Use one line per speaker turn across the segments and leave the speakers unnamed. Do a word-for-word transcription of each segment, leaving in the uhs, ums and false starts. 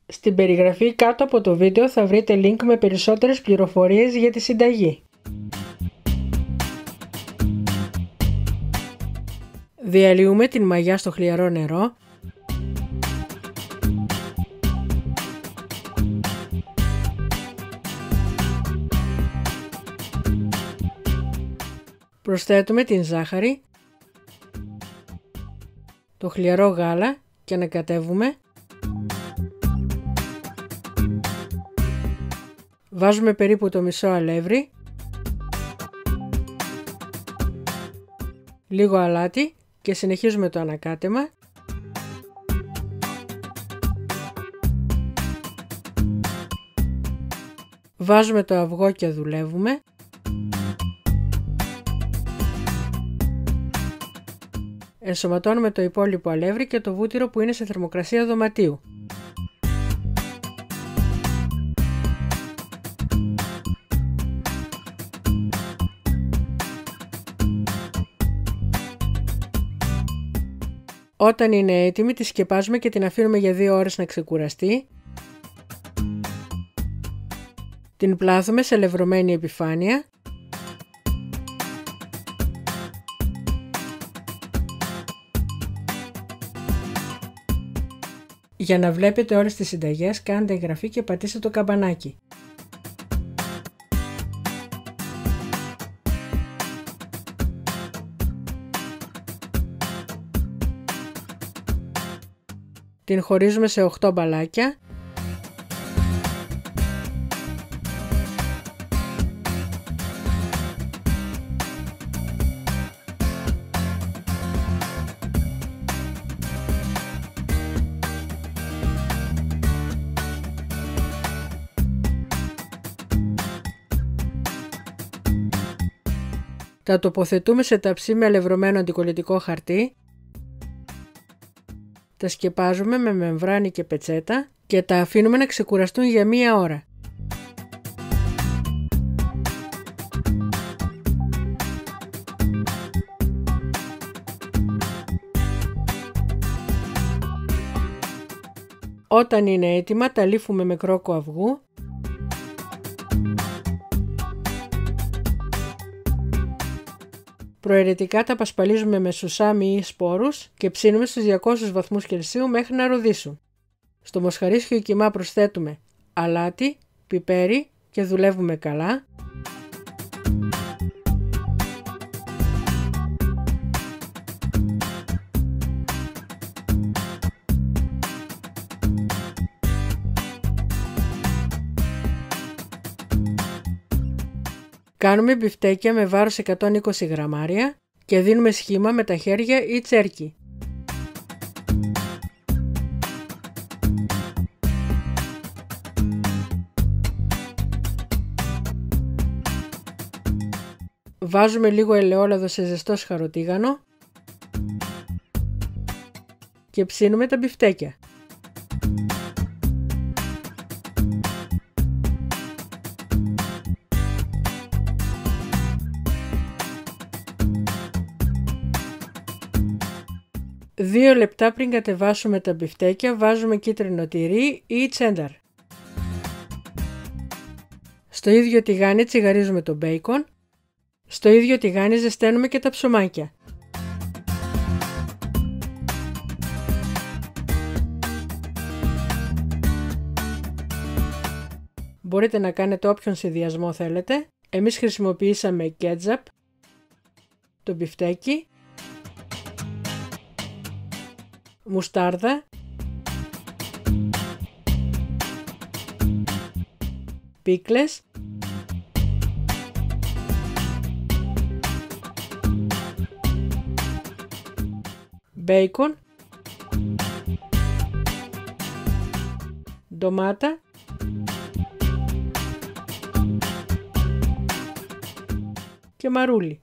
Στην περιγραφή κάτω από το βίντεο θα βρείτε link με περισσότερες πληροφορίες για τη συνταγή. Διαλύουμε την μαγιά στο χλιαρό νερό. Προσθέτουμε την ζάχαρη, το χλιαρό γάλα και ανακατεύουμε. Βάζουμε περίπου το μισό αλεύρι, λίγο αλάτι και συνεχίζουμε το ανακάτεμα. Βάζουμε το αυγό και δουλεύουμε. Ενσωματώνουμε το υπόλοιπο αλεύρι και το βούτυρο που είναι σε θερμοκρασία δωματίου. Όταν είναι έτοιμη τη σκεπάζουμε και την αφήνουμε για δύο ώρες να ξεκουραστεί. Την πλάθουμε σε λευρωμένη επιφάνεια. Για να βλέπετε όλες τις συνταγές κάντε εγγραφή και πατήστε το καμπανάκι. Την χωρίζουμε σε οκτώ μπαλάκια. Τα τοποθετούμε σε ταψί με αλευρωμένο αντικολλητικό χαρτί. Τα σκεπάζουμε με μεμβράνη και πετσέτα και τα αφήνουμε να ξεκουραστούν για μία ώρα. Όταν είναι έτοιμα τα λύφουμε με κρόκο αυγού. Προαιρετικά τα πασπαλίζουμε με σουσάμι ή σπόρους και ψήνουμε στους διακόσιους βαθμούς Κελσίου μέχρι να ροδίσουν. Στο μοσχαρίσιο κιμά προσθέτουμε αλάτι, πιπέρι και δουλεύουμε καλά. Κάνουμε μπιφτέκια με βάρος εκατόν είκοσι γραμμάρια και δίνουμε σχήμα με τα χέρια ή τσέρκι. Βάζουμε λίγο ελαιόλαδο σε ζεστό σχαροτίγανο και ψήνουμε τα μπιφτέκια. Δύο λεπτά πριν κατεβάσουμε τα μπιφτέκια βάζουμε κίτρινο τυρί ή τσένταρ. Στο ίδιο τηγάνι τσιγαρίζουμε το μπέικον. Στο ίδιο τηγάνι ζεσταίνουμε και τα ψωμάκια. Μπορείτε να κάνετε όποιον συνδυασμό θέλετε. Εμείς χρησιμοποιήσαμε κέτζαπ, το μπιφτέκι, μουστάρδα, πίκλες, μπέικον, ντομάτα και μαρούλι.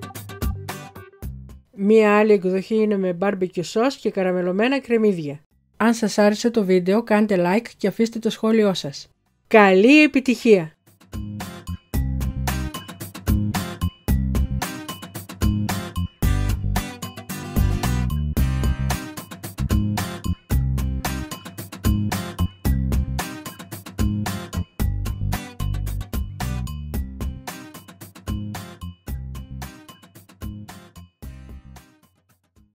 Μία άλλη εκδοχή είναι με barbecue sauce και καραμελωμένα κρεμμύδια. Αν σας άρεσε το βίντεο κάντε like και αφήστε το σχόλιο σας. Καλή επιτυχία!